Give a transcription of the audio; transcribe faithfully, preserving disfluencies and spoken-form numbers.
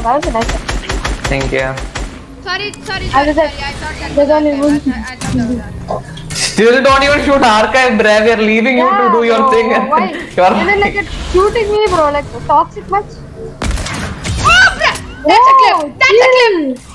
That was a nice one. Thank you. Sorry, sorry, I was sorry, like, sorry. I thought that there's was only archive. one. I thought- I thought that was archive. Still don't even shoot archive, bruh. We are leaving you to do your bro, thing. Why? You're And then like it's shooting me, bro. Like toxic much. Oh, bruh! That's a clip. That's a clip.